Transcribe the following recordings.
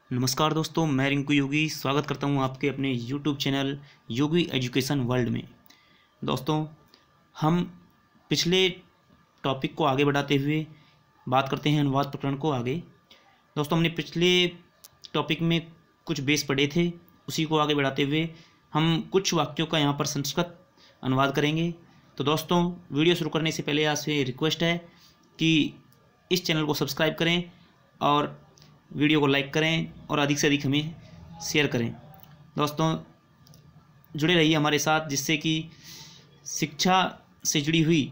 नमस्कार दोस्तों, मैं रिंकू योगी स्वागत करता हूं आपके अपने YouTube channel Yogi education world में। दोस्तों, हम पिछले टॉपिक को आगे बढ़ाते हुए बात करते हैं अनुवाद प्रकरण को आगे। दोस्तों, हमने पिछले टॉपिक में कुछ बेस पढ़े थे, उसी को आगे बढ़ाते हुए हम कुछ वाक्यों का यहाँ पर संस्कृत अनुवाद करेंगे। तो दोस्तों, वीडियो शुरू करने से पहले आपसे रिक्वेस्ट है कि इस चैनल को सब्सक्राइब करें और वीडियो को लाइक करें और अधिक से अधिक हमें शेयर करें। दोस्तों, जुड़े रहिए हमारे साथ, जिससे कि शिक्षा से जुड़ी हुई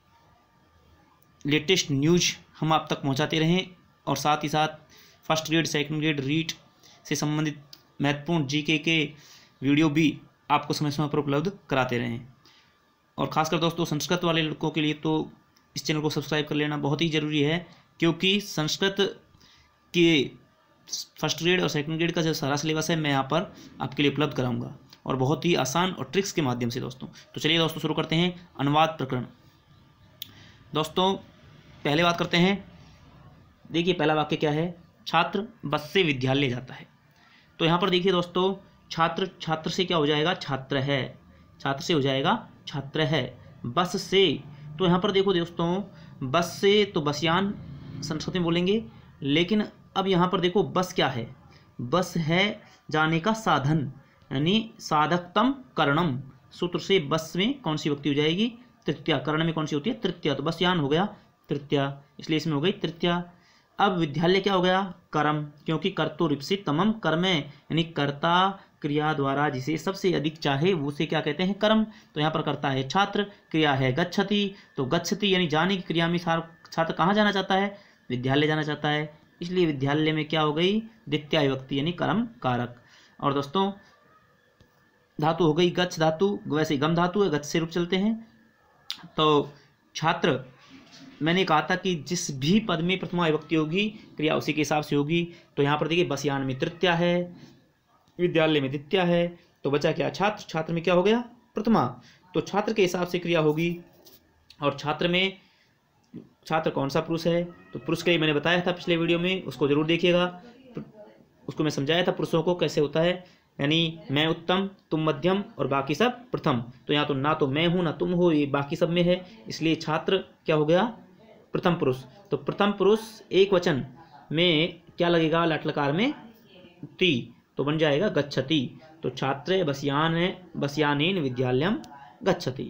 लेटेस्ट न्यूज हम आप तक पहुंचाते रहें और साथ ही साथ first grade, second grade, REET से संबंधित महत्वपूर्ण जीके के वीडियो भी आपको समय समय पर उपलब्ध कराते रहें। और ख़ासकर दोस्तों, संस्कृत वाले लड़कों के लिए तो इस चैनल को सब्सक्राइब कर लेना बहुत ही ज़रूरी है, क्योंकि संस्कृत कि फर्स्ट ग्रेड और सेकंड ग्रेड का जो सारा सिलेबस है मैं यहाँ पर आपके लिए उपलब्ध कराऊंगा, और बहुत ही आसान और ट्रिक्स के माध्यम से दोस्तों। तो चलिए दोस्तों, शुरू करते हैं अनुवाद प्रकरण। दोस्तों, पहले बात करते हैं। देखिए, पहला वाक्य क्या है? छात्र बस से विद्यालय जाता है। तो यहाँ पर देखिए दोस्तों, छात्र, छात्र से क्या हो जाएगा? छात्र है। छात्र से हो जाएगा छात्र है। बस से, तो यहाँ पर देखो दोस्तों, बस से तो बसयान संस्कृत में बोलेंगे, लेकिन अब यहाँ पर देखो बस क्या है? बस है जाने का साधन, यानी साधकतम करणम। सूत्र से बस में कौन सी विभक्ति हो जाएगी? तृतीया। कर्ण में कौन सी होती है? तृतीया। तो बस यान हो गया तृतीया, इसलिए इसमें हो गई तृतीया। अब विद्यालय क्या हो गया? कर्म, क्योंकि कर्तुरिप्सित तमम कर्म है, यानी कर्ता क्रिया द्वारा जिसे सबसे अधिक चाहे वो से क्या कहते हैं? कर्म। तो यहाँ पर कर्ता है छात्र, क्रिया है गच्छति, तो गच्छति यानी जाने की क्रिया में छात्र कहाँ जाना चाहता है? विद्यालय जाना चाहता है, इसलिए विद्यालय में क्या हो गई? द्वितीया विभक्ति यानी कर्म कारक। और दोस्तों, धातु हो गई गच्छ धातु, वैसे गम धातु है, गच्छ से रूप चलते हैं। तो छात्र, मैंने कहा था कि जिस भी पद में प्रथमा विभक्ति होगी क्रिया उसी के हिसाब से होगी। तो यहाँ पर देखिए, बसयान में तृतीया है, विद्यालय में द्वितीया है, तो बचा क्या? छात्र। छात्र में क्या हो गया? प्रथमा। तो छात्र के हिसाब से क्रिया होगी। और छात्र में छात्र कौन सा पुरुष है? तो पुरुष के लिए मैंने बताया था पिछले वीडियो में, उसको जरूर देखिएगा। उसको मैं समझाया था पुरुषों को कैसे होता है, यानी मैं उत्तम, तुम मध्यम और बाकी सब प्रथम। तो यहाँ तो ना तो मैं हूँ ना तुम हो, ये बाकी सब में है, इसलिए छात्र क्या हो गया? प्रथम पुरुष। तो प्रथम पुरुष एक वचन में क्या लगेगा? लट लकार में ती, तो बन जाएगा गच्छति। तो छात्र बसयानेन विद्यालयम गच्छति।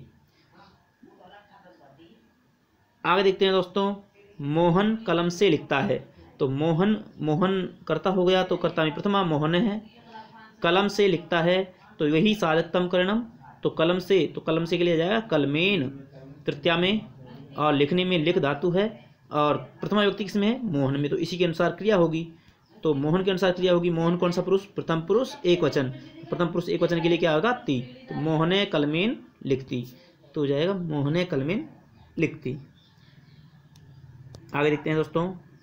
आगे देखते हैं दोस्तों, मोहन कलम से लिखता है। तो मोहन, मोहन कर्ता हो गया, तो कर्ता में प्रथमा मोहन है। कलम से लिखता है, तो वही साधकतम करणम। तो कलम से, तो कलम से के लिए जाएगा कलमेन तृतीया में, और लिखने में लिख धातु है, और प्रथमा विभक्ति किसमें है? मोहन में। तो इसी के अनुसार क्रिया होगी। तो मोहन के अनुसार क्रिया होगी। मोहन कौन सा पुरुष? प्रथम पुरुष एक वचन। प्रथम पुरुष एक वचन के लिए क्या होगा? ती। तो मोहने कलमेन लिखती, तो हो जाएगा मोहने कलमेन लिखती। आगे देखते हैं दोस्तों,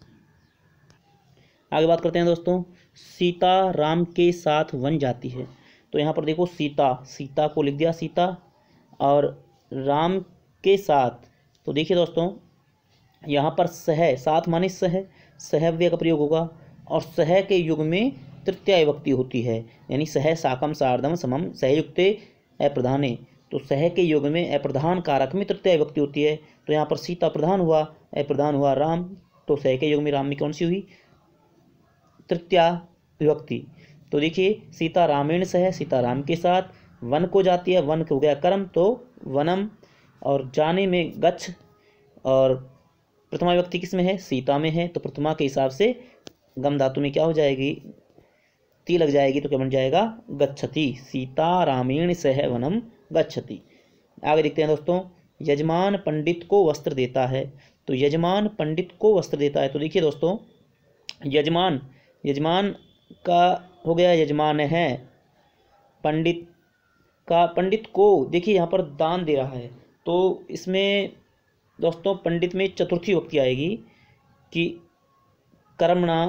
आगे बात करते हैं दोस्तों। सीता राम के साथ वन जाती है। तो यहाँ पर देखो, सीता, सीता को लिख दिया सीता, और राम के साथ। तो देखिए दोस्तों, यहाँ पर सह, साथ माने सह, सहव्य का प्रयोग होगा, और सह के युग में तृतीया विभक्ति होती है, यानी सह साकम सार्धम समम सहयुक्ते अप्रधाने। तो सह के युग में अप्रधान कारक में तृतीया विभक्ति होती है। तो यहाँ पर सीता प्रधान हुआ, अप्रधान हुआ राम, तो सह के युग में राम में कौन सी हुई? तृतीया विभक्ति। तो देखिए, सीता रामेण सह, सीता राम के साथ वन को जाती है, वन हो गया कर्म, तो वनम, और जाने में गच्छ, और प्रथमा विभक्ति किस में है? सीता में है। तो प्रथमा के हिसाब से गम धातु में क्या हो जाएगी? ती लग जाएगी, तो क्या बन जाएगा? गच्छति। सीता रामेण सह वनम गच्छति। आगे देखते हैं दोस्तों, यजमान पंडित को वस्त्र देता है। तो यजमान पंडित को वस्त्र देता है। तो देखिए दोस्तों, यजमान, यजमान का हो गया यजमान है, पंडित का, पंडित को देखिए यहाँ पर दान दे रहा है। तो इसमें दोस्तों पंडित में चतुर्थी विभक्ति आएगी कि कर्मणा।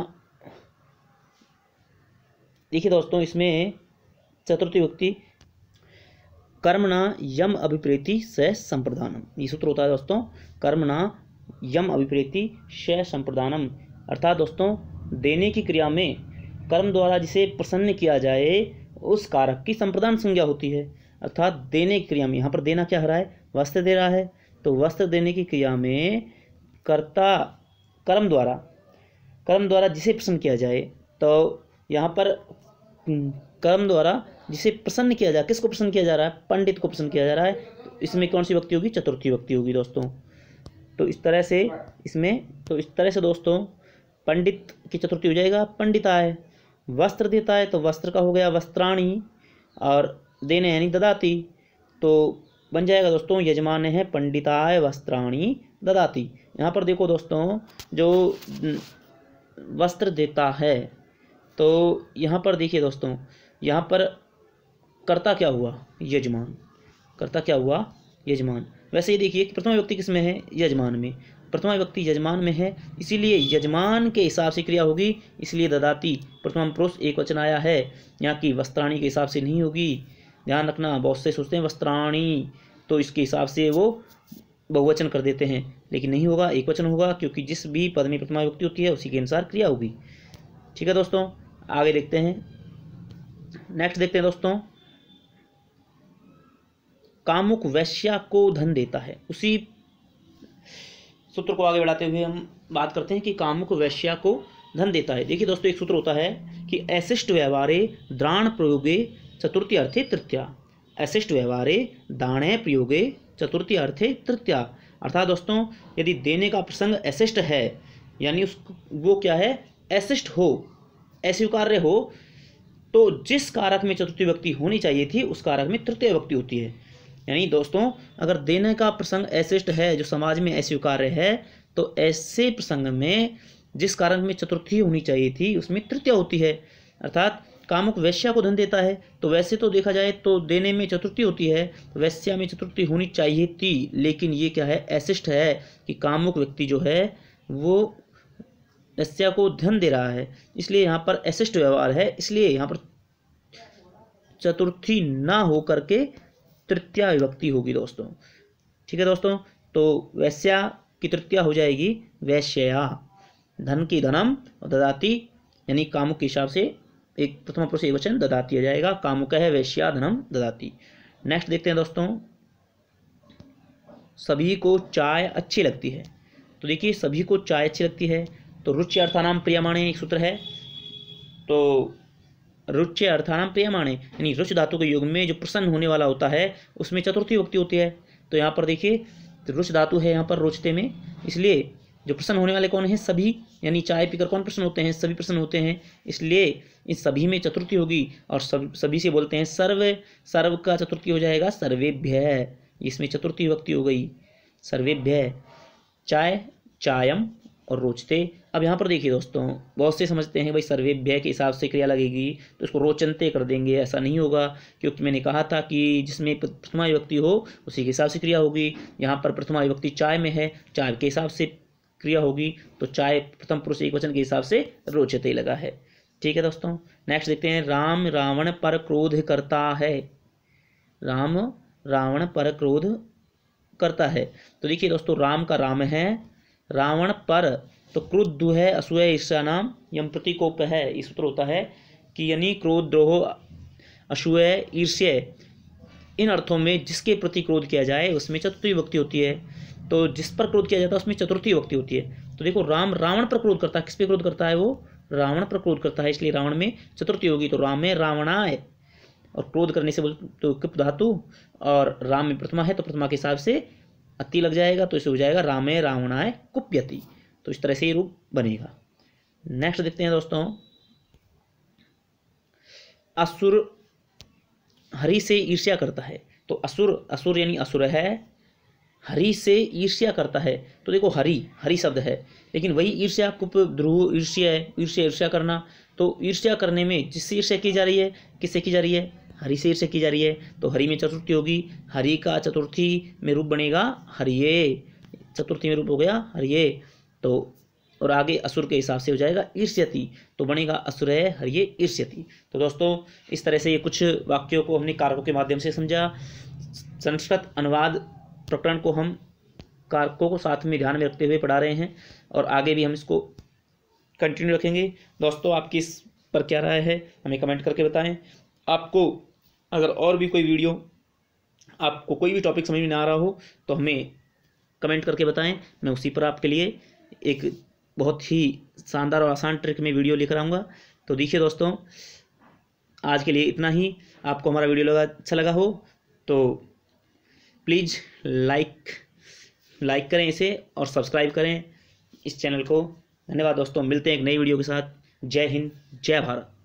देखिए दोस्तों, इसमें चतुर्थी विभक्ति कर्मणा यम अभिप्रेति स संप्रदानम, ये सूत्र होता है दोस्तों। कर्मणा यम अभिप्रेति स संप्रदानम, अर्थात दोस्तों देने की क्रिया में कर्म द्वारा जिसे प्रसन्न किया जाए उस कारक की संप्रदान संज्ञा होती है। अर्थात देने की क्रिया में, यहाँ पर देना क्या हो रहा है, वस्त्र दे रहा है, तो वस्त्र देने की क्रिया में कर्ता कर्म द्वारा जिसे प्रसन्न किया जाए, तो यहाँ पर कर्म द्वारा जिसे प्रसन्न किया जाए, किसको प्रसन्न किया जा रहा है, पंडित को प्रसन्न किया जा रहा है, तो इसमें कौन सी विभक्ति होगी, चतुर्थी विभक्ति होगी दोस्तों। तो इस तरह से दोस्तों पंडित की चतुर्थी हो जाएगा पंडिताय। वस्त्र देता है तो वस्त्र का हो गया वस्त्राणी, और देने यानी ददाती, तो बन जाएगा दोस्तों यजमान है पंडिताय वस्त्राणी ददाती। यहाँ पर देखो दोस्तों, जो वस्त्र देता है, तो यहाँ पर देखिए दोस्तों, यहाँ पर कर्ता क्या हुआ, यजमान। कर्ता क्या हुआ, यजमान। वैसे ही देखिए कि प्रथमा व्यक्ति किस में है, यजमान में। प्रथमा व्यक्ति यजमान में है, इसीलिए यजमान के हिसाब से क्रिया होगी, इसलिए ददाती प्रथम पुरुष एक वचन आया है, यहाँ की वस्त्राणी के हिसाब से नहीं होगी। ध्यान रखना, बहुत से सोचते हैं वस्त्राणी, तो इसके हिसाब से वो बहुवचन कर देते हैं, लेकिन नहीं होगा, एक वचन होगा, क्योंकि जिस भी पद में प्रथमा व्यक्ति होती है उसी के अनुसार क्रिया होगी। ठीक है दोस्तों, आगे देखते हैं। नेक्स्ट देखते हैं दोस्तों, कामुक वैश्या को धन देता है। उसी सूत्र को आगे बढ़ाते हुए हम बात करते हैं कि कामुक वैश्या को धन देता है। देखिए दोस्तों, एक सूत्र होता है कि अशिष्ट व्यवहारे द्राण प्रयोगे चतुर्थी अर्थे तृतीया। अशिष्ट व्यवहारे दाणे प्रयोगे चतुर्थी अर्थे तृतीया। अर्थात दोस्तों, यदि देने का प्रसंग अशिष्ट है, यानी उसको वो क्या है, अशिष्ट हो, अस्वीकार्य हो, तो जिस कारक में चतुर्थी विभक्ति होनी चाहिए थी उस कारक में तृतीय विभक्ति होती है। यानी दोस्तों, अगर देने का प्रसंग अशिष्ट है, जो समाज में अस्वीकार्य है, तो ऐसे प्रसंग में जिस कारक में चतुर्थी होनी चाहिए थी उसमें तृतीय होती है। अर्थात कामुक वैश्या को धन देता है, तो वैसे तो देखा जाए तो देने में चतुर्थी होती है, तो वैश्या में चतुर्थी होनी चाहिए थी, लेकिन ये क्या है, अशिष्ट है कि कामुक व्यक्ति जो है वो वैश्या को धन दे रहा है, इसलिए यहाँ पर अशिष्ट व्यवहार है, इसलिए यहाँ पर चतुर्थी ना हो करके तृतीया विभक्ति होगी दोस्तों। ठीक है दोस्तों, तो वैश्या की तृतीया हो जाएगी वैश्या। धन की धनम और ददाती, यानी कामुक के हिसाब से एक प्रथम पुरुष एक वचन ददाती आ जाएगा। कामुक है वैश्या धनम ददाती। नेक्स्ट देखते हैं दोस्तों, सभी को चाय अच्छी लगती है। तो देखिए, सभी को चाय अच्छी लगती है, तो रुच्य अर्थानाम प्रियमाणे एक सूत्र है, तो रुच्य अर्थानाम प्रियमाणे यानी रुच धातु के युग में जो प्रसन्न होने वाला होता है उसमें चतुर्थी विभक्ति होती है। तो यहाँ पर देखिए, तो रुच धातु है यहाँ पर रोचते में, इसलिए जो प्रसन्न होने वाले कौन है, सभी, यानी चाय पीकर कौन प्रसन्न होते हैं, सभी प्रसन्न होते हैं, इसलिए इस सभी में चतुर्थी होगी। और सभी से बोलते हैं सर्व, सर्व का चतुर्थी हो जाएगा सर्वेभ्य, इसमें चतुर्थी विभक्ति हो गई सर्वेभ्य। चाय, चायम और रोचते। अब यहाँ पर देखिए दोस्तों, बहुत से समझते हैं भाई सर्वेभ्य के हिसाब से क्रिया लगेगी तो इसको रोचनते कर देंगे, ऐसा नहीं होगा, क्योंकि मैंने कहा था कि जिसमें प्रथमा विभक्ति हो उसी के हिसाब से क्रिया होगी। यहाँ पर प्रथमा विभक्ति चाय में है, चाय के हिसाब से क्रिया होगी, तो चाय प्रथम पुरुष एक वचन के हिसाब से रोचते लगा है। ठीक है दोस्तों, नेक्स्ट देखते हैं, राम रावण पर क्रोध करता है। राम रावण पर क्रोध करता है, तो देखिए दोस्तों, राम का राम है, रावण पर, तो क्रुद्ध है, असूय ईर्ष्या नाम यम प्रतिकोप है। इस सूत्र होता है कि यानी क्रोध, द्रोह, असूय, ईर्ष्य, इन अर्थों में जिसके प्रति क्रोध किया जाए उसमें चतुर्थी विभक्ति होती है। तो जिस पर क्रोध किया जाता है उसमें चतुर्थी विभक्ति होती है। तो देखो, राम रावण पर क्रोध करता है, किस पे क्रोध करता है, वो रावण पर क्रोध करता है, इसलिए रावण में चतुर्थी होगी। तो राम में रावणाय, और क्रोध करने से बोल तो किप धातु, और राम में प्रथमा है तो प्रथमा के हिसाब से अति लग जाएगा, तो इसे हो जाएगा रामे रावणाय कुप्यति। तो इस तरह से ये रूप बनेगा। नेक्स्ट देखते हैं दोस्तों, असुर हरि से ईर्ष्या करता है। तो असुर, असुर यानी असुर है, हरि से ईर्ष्या करता है। तो देखो, हरि, हरि शब्द है, लेकिन वही ईर्ष्या, कुप, ध्रुव, ईर्ष्या है, ईर्ष्या करना। तो ईर्ष्या करने में जिससे ईर्ष्या की जा रही है, किससे की जा रही है, हरि से ईर्ष्या की जा रही है, तो हरि में चतुर्थी होगी। हरि का चतुर्थी में रूप बनेगा हरिये, चतुर्थी में रूप हो गया हरिये। तो और आगे असुर के हिसाब से हो जाएगा ईर्ष्यति, तो बनेगा असुरय हरिये ईर्ष्यति। तो दोस्तों, इस तरह से ये कुछ वाक्यों को हमने कारकों के माध्यम से समझा। संस्कृत अनुवाद प्रकरण को हम कारकों को साथ में ध्यान में रखते हुए पढ़ा रहे हैं, और आगे भी हम इसको कंटिन्यू रखेंगे। दोस्तों, आपकी इस पर क्या राय है हमें कमेंट करके बताएं। आपको अगर और भी कोई वीडियो, आपको कोई भी टॉपिक समझ में ना आ रहा हो तो हमें कमेंट करके बताएं, मैं उसी पर आपके लिए एक बहुत ही शानदार और आसान ट्रिक में वीडियो लेकर आऊँगा। तो देखिए दोस्तों, आज के लिए इतना ही। आपको हमारा वीडियो अच्छा लगा हो तो प्लीज़ लाइक करें इसे और सब्सक्राइब करें इस चैनल को। धन्यवाद दोस्तों, मिलते हैं एक नई वीडियो के साथ। जय हिंद, जय भारत।